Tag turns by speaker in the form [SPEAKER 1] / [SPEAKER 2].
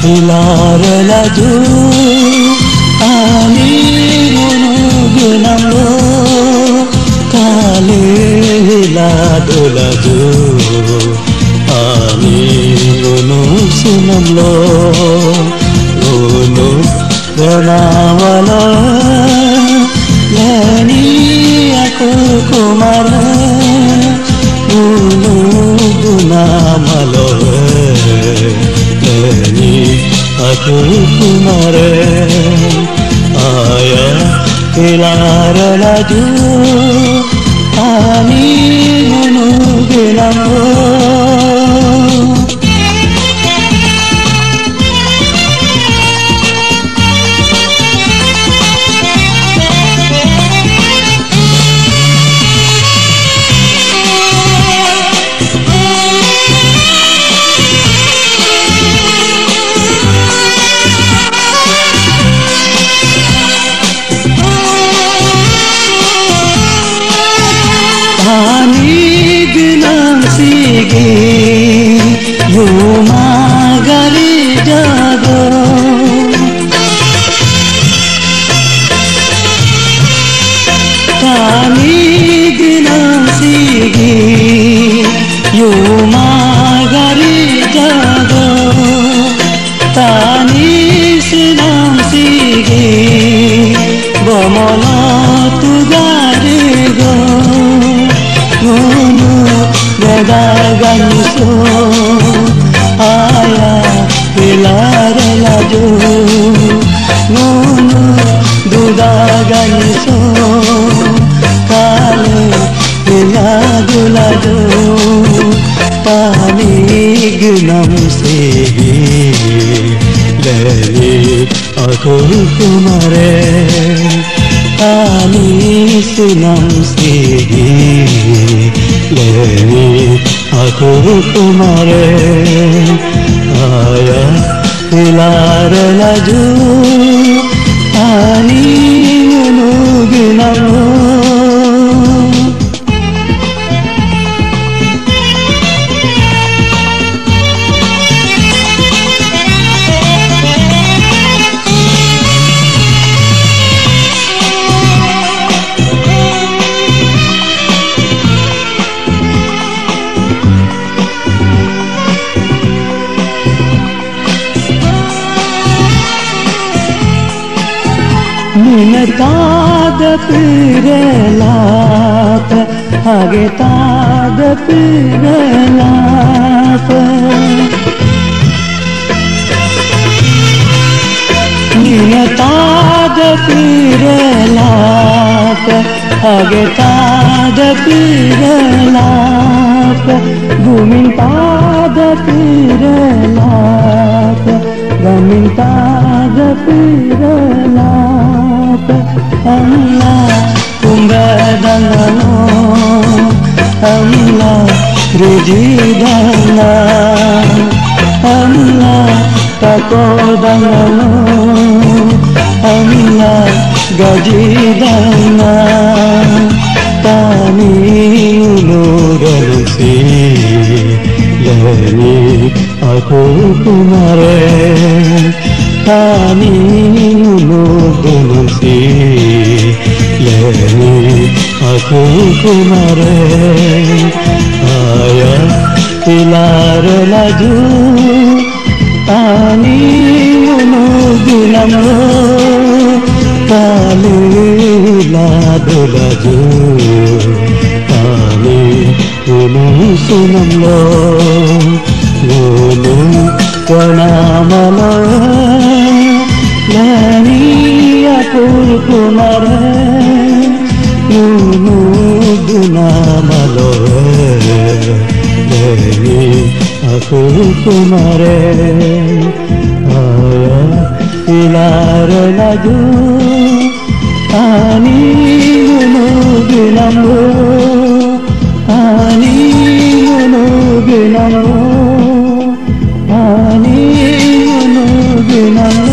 [SPEAKER 1] hilar laju ani gununganamlo kale hiladu laju ani gununganamlo gunung ganawala lani aku kumara gununganamlo aku kumare aya hilar laju ani gununganamlo Yuma gali jago Kami dinang sigi Yuma gali jago Tani sinang sigi Bomolo tu gadigo Gunu bedagan so aya hilar laju nunu dudagan so kale hiladu laju tani gunam segi leli aku kumare tani sinam segi leli aku kumare aya hilar laju ani gununganamlo Tad pirelat hage tad pirelat Nina tad pirelat hage tad pirelat Gumin tad pirelat Gamin tad pirelat Allah kumbadangano Allah rijidana Allah takodangano Allah gajidana tani ulugansi leni aku kumare tani ulugansi leni aku kumare aya hilar laju tani uluganamlo kale hiladu laju tani uluganamlo gununganamlo lani aku kumare gununganamlo lani aku kumare aya hilar laju ani gununganamlo ani gununganamlo ani gununganamlo